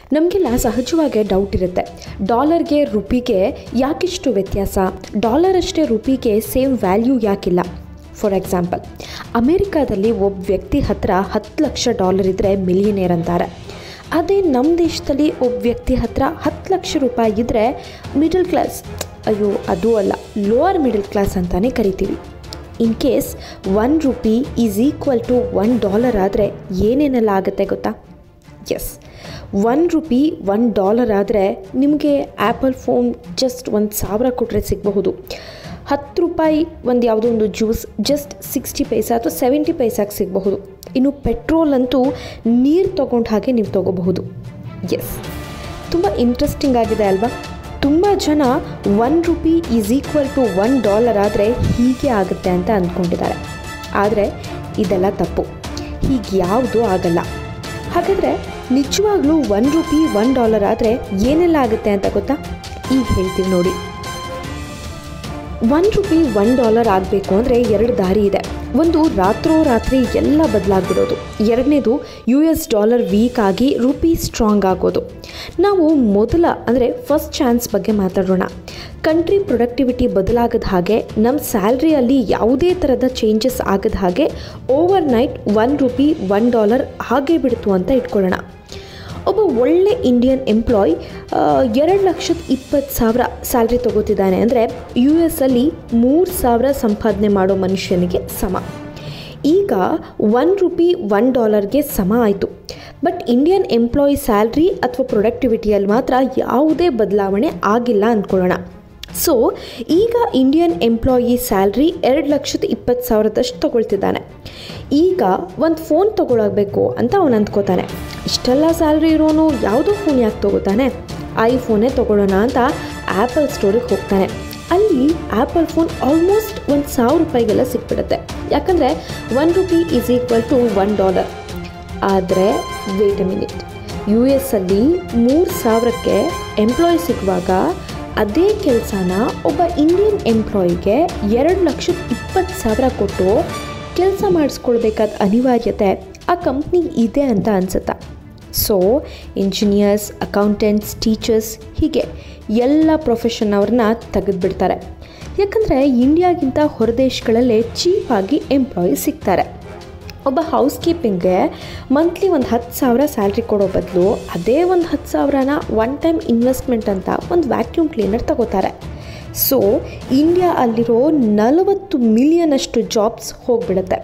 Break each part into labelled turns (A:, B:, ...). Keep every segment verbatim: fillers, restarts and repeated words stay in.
A: ನಮಗೆಲ್ಲ ಸಹಜವಾಗಿ ಡೌಟ್ ಇರುತ್ತೆ, ಡಾಲರ್ಗೆ ರುಪಿಗೆ ಯಾಕಿಷ್ಟು ವ್ಯತ್ಯಾಸ, ಡಾಲರ್ ಅಷ್ಟೇ ರುಪಿಗೆ ಸೇಮ್ ವ್ಯಾಲ್ಯೂ ಯಾಕಿಲ್ಲ. ಫಾರ್ ಎಕ್ಸಾಂಪಲ್, ಅಮೇರಿಕಾದಲ್ಲಿ ಒಬ್ಬ ವ್ಯಕ್ತಿ ಹತ್ರ ಹತ್ತು ಲಕ್ಷ ಡಾಲರ್ ಇದ್ದರೆ ಮಿಲಿಯನೇರ್ ಅಂತಾರೆ. ಅದೇ ನಮ್ಮ ದೇಶದಲ್ಲಿ ಒಬ್ಬ ವ್ಯಕ್ತಿ ಹತ್ರ ಹತ್ತು ಲಕ್ಷ ರೂಪಾಯಿ ಇದ್ದರೆ ಮಿಡಲ್ ಕ್ಲಾಸ್, ಅಯ್ಯೋ ಅದು ಅಲ್ಲ, ಲೋವರ್ ಮಿಡಲ್ ಕ್ಲಾಸ್ ಅಂತಲೇ ಕರಿತೀವಿ. In case one rupee is equal to one dollar ಆದರೆ ಏನೇನೆಲ್ಲ ಆಗುತ್ತೆ ಗೊತ್ತಾ? Yes, one rupee one dollar ಆದರೆ ನಿಮಗೆ ಆ್ಯಪಲ್ ಫೋನ್ ಜಸ್ಟ್ ಒಂದು ಸಾವಿರ ಕೊಟ್ಟರೆ ಸಿಗಬಹುದು. ಹತ್ತು ರೂಪಾಯಿ ಒಂದು ಯಾವುದೋ ಒಂದು ಜ್ಯೂಸ್ ಜಸ್ಟ್ ಸಿಕ್ಸ್ಟಿ ಪೈಸಾ ಅಥವಾ ಸೆವೆಂಟಿ ಪೈಸಾಗೆ ಸಿಗಬಹುದು. ಇನ್ನು ಪೆಟ್ರೋಲ್ ಅಂತೂ ನೀರು ತೊಗೊಂಡು ಹಾಗೆ ನೀವು ತೊಗೋಬಹುದು. ಎಸ್, ತುಂಬ ಇಂಟ್ರೆಸ್ಟಿಂಗ್ ಆಗಿದೆ ಅಲ್ವಾ? ತುಂಬ ಜನ one rupee is equal to one dollar ಆದರೆ ಹೀಗೆ ಆಗುತ್ತೆ ಅಂತ ಅಂದ್ಕೊಂಡಿದ್ದಾರೆ. ಆದರೆ ಇದೆಲ್ಲ ತಪ್ಪು, ಹೀಗೆ ಯಾವುದೂ ಆಗಲ್ಲ. ಹಾಗಾದರೆ ನಿಜವಾಗ್ಲೂ ಒನ್ ರುಪಿ ಒನ್ ಡಾಲರ್ ಆದರೆ ಏನೆಲ್ಲ ಆಗುತ್ತೆ ಅಂತ ಗೊತ್ತಾ? ಈಗ ಹೇಳ್ತೀವಿ ನೋಡಿ. ಒನ್ ರುಪಿ ಒನ್ ಡಾಲರ್ ಆಗಬೇಕು ಅಂದರೆ ಎರಡು ದಾರಿ ಇದೆ. ಒಂದು, ರಾತ್ರೋರಾತ್ರಿ ಎಲ್ಲ ಬದಲಾಗ್ಬಿಡೋದು. ಎರಡನೇದು, ಯು ಎಸ್ ಡಾಲರ್ ವೀಕ್ ಆಗಿ ರುಪಿ ಸ್ಟ್ರಾಂಗ್ ಆಗೋದು. ನಾವು ಮೊದಲ ಅಂದರೆ ಫಸ್ಟ್ ಚಾನ್ಸ್ ಬಗ್ಗೆ ಮಾತಾಡೋಣ. ಕಂಟ್ರಿ ಪ್ರೊಡಕ್ಟಿವಿಟಿ ಬದಲಾಗದ ಹಾಗೆ, ನಮ್ಮ ಸ್ಯಾಲ್ರಿಯಲ್ಲಿ ಯಾವುದೇ ಥರದ ಚೇಂಜಸ್ ಆಗದ ಹಾಗೆ overnight one rupee one dollar ಹಾಗೆ ಬಿಡ್ತು ಅಂತ ಇಟ್ಕೊಳ್ಳೋಣ. ಒಬ್ಬ ಒಳ್ಳೆ ಇಂಡಿಯನ್ ಎಂಪ್ಲಾಯ್ ಎರಡು ಲಕ್ಷದ ಇಪ್ಪತ್ತು ಸಾವಿರ ಸ್ಯಾಲ್ರಿ ತೊಗೋತಿದ್ದಾನೆ ಅಂದರೆ ಯು ಎಸ್ ಅಲ್ಲಿ ಮೂರು ಸಾವಿರ ಸಂಪಾದನೆ ಮಾಡೋ ಮನುಷ್ಯನಿಗೆ ಸಮ. ಈಗ ಒನ್ ರುಪಿ ಒನ್ ಡಾಲರ್ಗೆ ಸಮ ಆಯಿತು. ಬಟ್ ಇಂಡಿಯನ್ ಎಂಪ್ಲಾಯ್ ಸ್ಯಾಲ್ರಿ ಅಥವಾ ಪ್ರೊಡಕ್ಟಿವಿಟಿಯಲ್ಲಿ ಮಾತ್ರ ಯಾವುದೇ ಬದಲಾವಣೆ ಆಗಿಲ್ಲ ಅಂದ್ಕೊಳ್ಳೋಣ. ಸೊ ಈಗ ಇಂಡಿಯನ್ ಎಂಪ್ಲಾಯಿ ಸ್ಯಾಲ್ರಿ ಎರಡು ಲಕ್ಷದ ಇಪ್ಪತ್ತು ಸಾವಿರದಷ್ಟು ತೊಗೊಳ್ತಿದ್ದಾನೆ. ಈಗ ಒಂದು ಫೋನ್ ತೊಗೊಳಬೇಕು ಅಂತ ಅವನು ಅಂದ್ಕೋತಾನೆ. ಇಷ್ಟೆಲ್ಲ ಸ್ಯಾಲ್ರಿ ಇರೋನು ಯಾವುದೋ ಫೋನ್ ಯಾಕೆ ತೊಗೋತಾನೆ, ಐಫೋನೇ ತೊಗೊಳ್ಳೋಣ ಅಂತ ಆ್ಯಪಲ್ ಸ್ಟೋರಿಗೆ ಹೋಗ್ತಾನೆ. ಅಲ್ಲಿ ಆ್ಯಪಲ್ ಫೋನ್ ಆಲ್ಮೋಸ್ಟ್ ಒಂದು ಸಾವಿರ ರೂಪಾಯಿಗೆಲ್ಲ ಸಿಕ್ಬಿಡುತ್ತೆ. ಯಾಕಂದರೆ one rupee is equal to one dollar. ಆದರೆ wait a minute, U S ಅಲ್ಲಿ ಮೂರು ಸಾವಿರಕ್ಕೆ ಎಂಪ್ಲಾಯ್ ಸಿಗುವಾಗ ಅದೇ ಕೆಲಸನ ಒಬ್ಬ ಇಂಡಿಯನ್ ಎಂಪ್ಲಾಯಿಗೆ ಎರಡು ಲಕ್ಷದ ಇಪ್ಪತ್ತು ಸಾವಿರ ಕೊಟ್ಟು ಕೆಲಸ ಮಾಡಿಸ್ಕೊಳ್ಬೇಕಾದ ಅನಿವಾರ್ಯತೆ ಆ ಕಂಪ್ನಿಗೆ ಇದೆ ಅಂತ ಅನಿಸುತ್ತಾ? ಸೊ ಇಂಜಿನಿಯರ್ಸ್, ಅಕೌಂಟೆಂಟ್ಸ್, ಟೀಚರ್ಸ್ ಹೀಗೆ ಎಲ್ಲ ಪ್ರೊಫೆಷನ್ನವ್ರನ್ನ ತೆಗೆದುಬಿಡ್ತಾರೆ. ಯಾಕಂದರೆ ಇಂಡಿಯಾಗಿಂತ ಹೊರದೇಶಗಳಲ್ಲೇ ಚೀಪಾಗಿ ಎಂಪ್ಲಾಯಿ ಸಿಗ್ತಾರೆ. ಒಬ್ಬ ಹೌಸ್ ಕೀಪಿಂಗ್ಗೆ ಮಂತ್ಲಿ ಒಂದು ಹತ್ತು ಸಾವಿರ ಸ್ಯಾಲ್ರಿ ಕೊಡೋ ಬದಲು ಅದೇ ಒಂದು ಹತ್ತು ಸಾವಿರನ ಒನ್ ಟೈಮ್ ಇನ್ವೆಸ್ಟ್ಮೆಂಟ್ ಅಂತ ಒಂದು ವ್ಯಾಕ್ಯೂಮ್ ಕ್ಲೀನರ್ ತಗೋತಾರೆ. ಸೊ ಇಂಡಿಯಾ ಅಲ್ಲಿರೋ ನಲವತ್ತು ಮಿಲಿಯನಷ್ಟು ಜಾಬ್ಸ್ ಹೋಗಿಬಿಡುತ್ತೆ.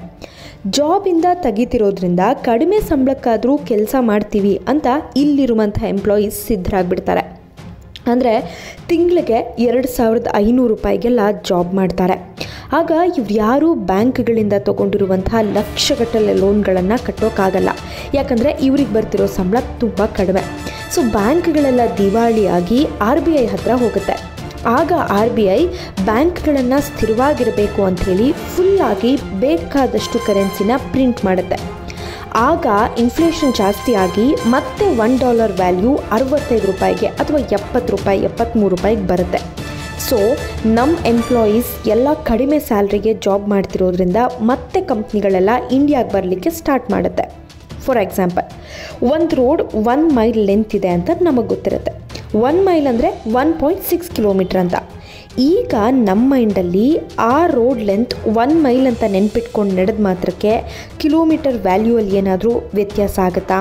A: ಜಾಬಿಂದ ತೆಗಿತಿರೋದ್ರಿಂದ ಕಡಿಮೆ ಸಂಬಳಕ್ಕಾದರೂ ಕೆಲಸ ಮಾಡ್ತೀವಿ ಅಂತ ಇಲ್ಲಿರುವಂಥ ಎಂಪ್ಲಾಯೀಸ್ ಸಿದ್ಧರಾಗಿಬಿಡ್ತಾರೆ. ಅಂದರೆ ತಿಂಗಳಿಗೆ ಎರಡು ಸಾವಿರದ ಐನೂರು ರೂಪಾಯಿಗೆಲ್ಲ ಜಾಬ್ ಮಾಡ್ತಾರೆ. ಆಗ ಇವ್ರು ಯಾರೂ ಬ್ಯಾಂಕ್ಗಳಿಂದ ತೊಗೊಂಡಿರುವಂತಹ ಲಕ್ಷಗಟ್ಟಲೆ ಲೋನ್ಗಳನ್ನು ಕಟ್ಟೋಕ್ಕಾಗಲ್ಲ. ಯಾಕಂದರೆ ಇವ್ರಿಗೆ ಬರ್ತಿರೋ ಸಂಬಳ ತುಂಬ ಕಡಿಮೆ. ಸೊ ಬ್ಯಾಂಕ್ಗಳೆಲ್ಲ ದಿವಾಳಿಯಾಗಿ ಆರ್ ಬಿ ಐ ಹತ್ರ ಹೋಗುತ್ತೆ. ಆಗ ಆರ್ ಬಿ ಐ ಬ್ಯಾಂಕ್ಗಳನ್ನು ಸ್ಥಿರವಾಗಿರಬೇಕು ಅಂಥೇಳಿ ಫುಲ್ಲಾಗಿ ಬೇಕಾದಷ್ಟು ಕರೆನ್ಸಿನ ಪ್ರಿಂಟ್ ಮಾಡುತ್ತೆ. ಆಗ ಇನ್ಫ್ಲೇಷನ್ ಜಾಸ್ತಿ ಆಗಿ ಮತ್ತೆ ಒನ್ ಡಾಲರ್ ವ್ಯಾಲ್ಯೂ ಅರವತ್ತೈದು ರೂಪಾಯಿಗೆ ಅಥವಾ ಎಪ್ಪತ್ತು ರೂಪಾಯಿ ಎಪ್ಪತ್ತ್ಮೂರು ರೂಪಾಯಿಗೆ ಬರುತ್ತೆ. ಸೊ ನಮ್ಮ ಎಂಪ್ಲಾಯೀಸ್ ಎಲ್ಲ ಕಡಿಮೆ ಸ್ಯಾಲ್ರಿಗೆ ಜಾಬ್ ಮಾಡ್ತಿರೋದ್ರಿಂದ ಮತ್ತೆ ಕಂಪ್ನಿಗಳೆಲ್ಲ ಇಂಡಿಯಾಗೆ ಬರಲಿಕ್ಕೆ ಸ್ಟಾರ್ಟ್ ಮಾಡುತ್ತೆ. ಫಾರ್ ಎಕ್ಸಾಂಪಲ್, ಒಂದು ರೋಡ್ ಒನ್ ಮೈಲ್ ಲೆಂತ್ ಇದೆ ಅಂತ ನಮಗೆ ಗೊತ್ತಿರುತ್ತೆ. ಒನ್ ಮೈಲ್ ಅಂದರೆ ಒನ್ ಪಾಯಿಂಟ್ ಸಿಕ್ಸ್ ಕಿಲೋಮೀಟ್ರ್ ಅಂತ. ಈಗ ನಮ್ಮ ಮೈಂಡಲ್ಲಿ ಆ ರೋಡ್ ಲೆಂತ್ ಒನ್ ಮೈಲ್ ಅಂತ ನೆನ್ಪಿಟ್ಕೊಂಡು ನಡೆದ ಮಾತ್ರಕ್ಕೆ ಕಿಲೋಮೀಟರ್ ವ್ಯಾಲ್ಯೂ ಅಲ್ಲಿ ಏನಾದರೂ ವ್ಯತ್ಯಾಸ ಆಗುತ್ತಾ?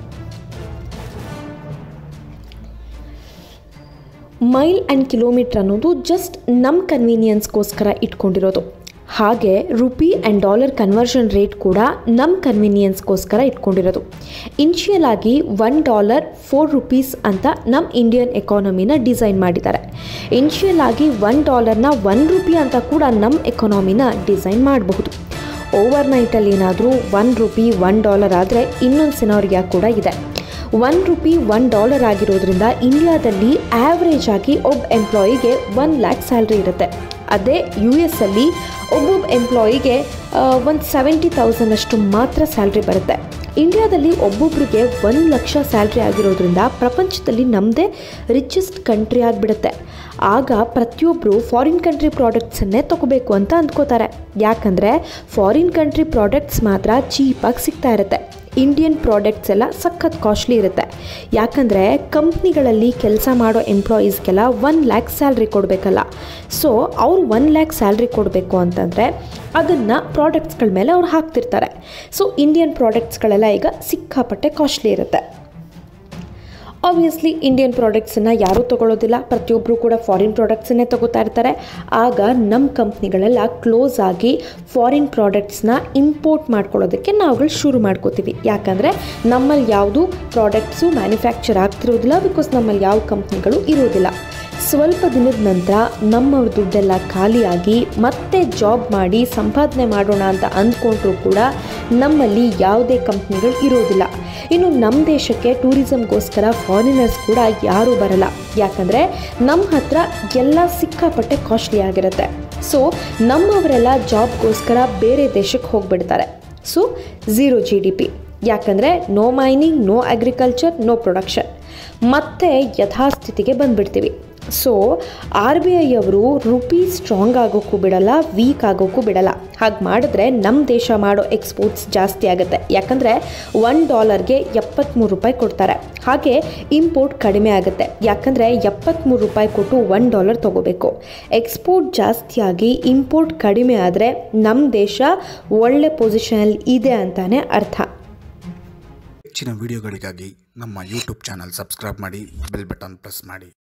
A: ಮೈಲ್ ಆ್ಯಂಡ್ ಕಿಲೋಮೀಟ್ರ್ ಅನ್ನೋದು ಜಸ್ಟ್ ನಮ್ಮ ಕನ್ವೀನಿಯನ್ಸ್ಗೋಸ್ಕರ ಇಟ್ಕೊಂಡಿರೋದು. ಹಾಗೆ rupee and dollar conversion rate ಕೂಡ ನಮ್ಮ ಕನ್ವೀನಿಯನ್ಸ್ಗೋಸ್ಕರ ಇಟ್ಕೊಂಡಿರೋದು. ಇನಿಷಿಯಲ್ ಆಗಿ ಒನ್ ಡಾಲರ್ ಫೋರ್ ರುಪೀಸ್ ಅಂತ ನಮ್ಮ ಇಂಡಿಯನ್ ಎಕಾನಮಿನ ಡಿಸೈನ್ ಮಾಡಿದ್ದಾರೆ. ಇನಿಷಿಯಲ್ ಆಗಿ ಒನ್ ಡಾಲರ್ನ ಒನ್ ರುಪಿ ಅಂತ ಕೂಡ ನಮ್ಮ ಎಕಾನಮಿನ ಡಿಸೈನ್ ಮಾಡಬಹುದು. ಓವರ್ ನೈಟಲ್ಲಿ ಏನಾದರೂ ಒನ್ ರುಪಿ ಒನ್ ಡಾಲರ್ ಆದರೆ ಇನ್ನೊಂದು ಸಿನಾರಿಯಾ ಕೂಡ ಇದೆ. ಒನ್ ರುಪಿ ಒನ್ ಡಾಲರ್ ಆಗಿರೋದ್ರಿಂದ ಇಂಡಿಯಾದಲ್ಲಿ ಆ್ಯಾವ್ರೇಜ್ ಆಗಿ ಒಬ್ಬ ಎಂಪ್ಲಾಯಿಗೆ ಒನ್ ಲ್ಯಾಕ್ ಸ್ಯಾಲ್ರಿ ಇರುತ್ತೆ. ಅದೇ ಯು ಎಸ್ ಅಲ್ಲಿ ಒಬ್ಬೊಬ್ಬ ಎಂಪ್ಲಾಯಿಗೆ ಒಂದು ಸೆವೆಂಟಿ ತೌಸಂಡ್ ಅಷ್ಟು ಮಾತ್ರ ಸ್ಯಾಲ್ರಿ ಬರುತ್ತೆ. ಇಂಡಿಯಾದಲ್ಲಿ ಒಬ್ಬೊಬ್ಬರಿಗೆ ಒಂದು ಲಕ್ಷ ಸ್ಯಾಲ್ರಿ ಆಗಿರೋದ್ರಿಂದ ಪ್ರಪಂಚದಲ್ಲಿ ನಮ್ಮದೇ ರಿಚೆಸ್ಟ್ ಕಂಟ್ರಿ ಆಗಿಬಿಡುತ್ತೆ. ಆಗ ಪ್ರತಿಯೊಬ್ಬರು ಫಾರಿನ್ ಕಂಟ್ರಿ ಪ್ರಾಡಕ್ಟ್ಸನ್ನೇ ತೊಗೋಬೇಕು ಅಂತ ಅಂದ್ಕೋತಾರೆ. ಯಾಕಂದರೆ ಫಾರಿನ್ ಕಂಟ್ರಿ ಪ್ರಾಡಕ್ಟ್ಸ್ ಮಾತ್ರ ಚೀಪಾಗಿ ಸಿಗ್ತಾ ಇರುತ್ತೆ. ಇಂಡಿಯನ್ ಪ್ರಾಡಕ್ಟ್ಸ್ ಎಲ್ಲ ಸಖತ್ ಕಾಸ್ಟ್ಲಿ ಇರುತ್ತೆ. ಯಾಕಂದರೆ ಕಂಪ್ನಿಗಳಲ್ಲಿ ಕೆಲಸ ಮಾಡೋ ಎಂಪ್ಲಾಯೀಸ್ಗೆಲ್ಲ ಒನ್ ಲ್ಯಾಕ್ ಸ್ಯಾಲ್ರಿ ಕೊಡಬೇಕಲ್ಲ. ಸೊ ಅವ್ರು ಒನ್ ಲ್ಯಾಕ್ ಸ್ಯಾಲ್ರಿ ಕೊಡಬೇಕು ಅಂತಂದರೆ ಅದನ್ನು ಪ್ರಾಡಕ್ಟ್ಸ್ಗಳ ಮೇಲೆ ಅವ್ರು ಹಾಕ್ತಿರ್ತಾರೆ. ಸೊ ಇಂಡಿಯನ್ ಪ್ರಾಡಕ್ಟ್ಸ್ಗಳೆಲ್ಲ ಈಗ ಸಿಕ್ಕಾಪಟ್ಟೆ ಕಾಸ್ಟ್ಲಿ ಇರುತ್ತೆ. ಆಬ್ವಿಯಸ್ಲಿ ಇಂಡಿಯನ್ ಪ್ರಾಡಕ್ಟ್ಸನ್ನು ಯಾರೂ ತೊಗೊಳ್ಳೋದಿಲ್ಲ, ಪ್ರತಿಯೊಬ್ಬರು ಕೂಡ ಫಾರಿನ್ ಪ್ರಾಡಕ್ಟ್ಸನ್ನೇ ತೊಗೋತಾ ಇರ್ತಾರೆ. ಆಗ ನಮ್ಮ ಕಂಪ್ನಿಗಳೆಲ್ಲ ಕ್ಲೋಸ್ ಆಗಿ ಫಾರಿನ್ ಪ್ರಾಡಕ್ಟ್ಸ್ನ ಇಂಪೋರ್ಟ್ ಮಾಡ್ಕೊಳ್ಳೋದಕ್ಕೆ ನಾವುಗಳು ಶುರು ಮಾಡ್ಕೋತೀವಿ. ಯಾಕಂದರೆ ನಮ್ಮಲ್ಲಿ ಯಾವುದು ಪ್ರಾಡಕ್ಟ್ಸು ಮ್ಯಾನುಫ್ಯಾಕ್ಚರ್ ಆಗ್ತಿರೋದಿಲ್ಲ, ಬಿಕಾಸ್ ನಮ್ಮಲ್ಲಿ ಯಾವ ಕಂಪ್ನಿಗಳು ಇರೋದಿಲ್ಲ. ಸ್ವಲ್ಪ ದಿನದ ನಂತರ ನಮ್ಮವ್ರ ದುಡ್ಡೆಲ್ಲ ಖಾಲಿಯಾಗಿ ಮತ್ತೆ ಜಾಬ್ ಮಾಡಿ ಸಂಪಾದನೆ ಮಾಡೋಣ ಅಂತ ಅಂದ್ಕೊಂಡ್ರೂ ಕೂಡ ನಮ್ಮಲ್ಲಿ ಯಾವುದೇ ಕಂಪ್ನಿಗಳು ಇರೋದಿಲ್ಲ. ಇನ್ನು ನಮ್ಮ ದೇಶಕ್ಕೆ ಟೂರಿಸಮ್ಗೋಸ್ಕರ ಫಾರಿನರ್ಸ್ ಕೂಡ ಯಾರೂ ಬರಲ್ಲ. ಯಾಕಂದರೆ ನಮ್ಮ ಹತ್ರ ಎಲ್ಲ ಸಿಕ್ಕಾಪಟ್ಟೆ ಕಾಸ್ಟ್ಲಿ ಆಗಿರುತ್ತೆ. ಸೊ ನಮ್ಮವರೆಲ್ಲ ಜಾಬ್ಗೋಸ್ಕರ ಬೇರೆ ದೇಶಕ್ಕೆ ಹೋಗಿಬಿಡ್ತಾರೆ. So zero G D P. ಯಾಕಂದರೆ no mining, no agriculture, no production. ಮತ್ತೆ ಯಥಾಸ್ಥಿತಿಗೆ ಬಂದುಬಿಡ್ತೀವಿ. ಸೊ ಆರ್ ಬಿ ಐ ಅವರು ರುಪಿ ಸ್ಟ್ರಾಂಗ್ ಆಗೋಕ್ಕೂ ಬಿಡಲ್ಲ, ವೀಕ್ ಆಗೋಕ್ಕೂ ಬಿಡಲ್ಲ. ಹಾಗೆ ಮಾಡಿದ್ರೆ ನಮ್ಮ ದೇಶ ಮಾಡೋ ಎಕ್ಸ್ಪೋರ್ಟ್ಸ್ ಜಾಸ್ತಿ ಆಗುತ್ತೆ. ಯಾಕಂದರೆ ಒನ್ ಡಾಲರ್ಗೆ ಎಪ್ಪತ್ತ್ಮೂರು ರೂಪಾಯಿ ಕೊಡ್ತಾರೆ. ಹಾಗೆ ಇಂಪೋರ್ಟ್ ಕಡಿಮೆ ಆಗುತ್ತೆ. ಯಾಕಂದರೆ ಎಪ್ಪತ್ತ್ಮೂರು ರೂಪಾಯಿ ಕೊಟ್ಟು ಒನ್ ಡಾಲರ್ ತೊಗೋಬೇಕು. ಎಕ್ಸ್ಪೋರ್ಟ್ ಜಾಸ್ತಿಯಾಗಿ ಇಂಪೋರ್ಟ್ ಕಡಿಮೆ ಆದರೆ ನಮ್ಮ ದೇಶ ಒಳ್ಳೆ ಪೊಸಿಷನಲ್ಲಿ ಇದೆ ಅಂತಾನೆ ಅರ್ಥ.
B: ಹೆಚ್ಚಿನ ವಿಡಿಯೋಗಳಿಗಾಗಿ ನಮ್ಮ ಯೂಟ್ಯೂಬ್ ಚಾನಲ್ ಸಬ್ಸ್ಕ್ರೈಬ್ ಮಾಡಿ, ಬೆಲ್ ಬಟನ್ ಪ್ರೆಸ್ ಮಾಡಿ.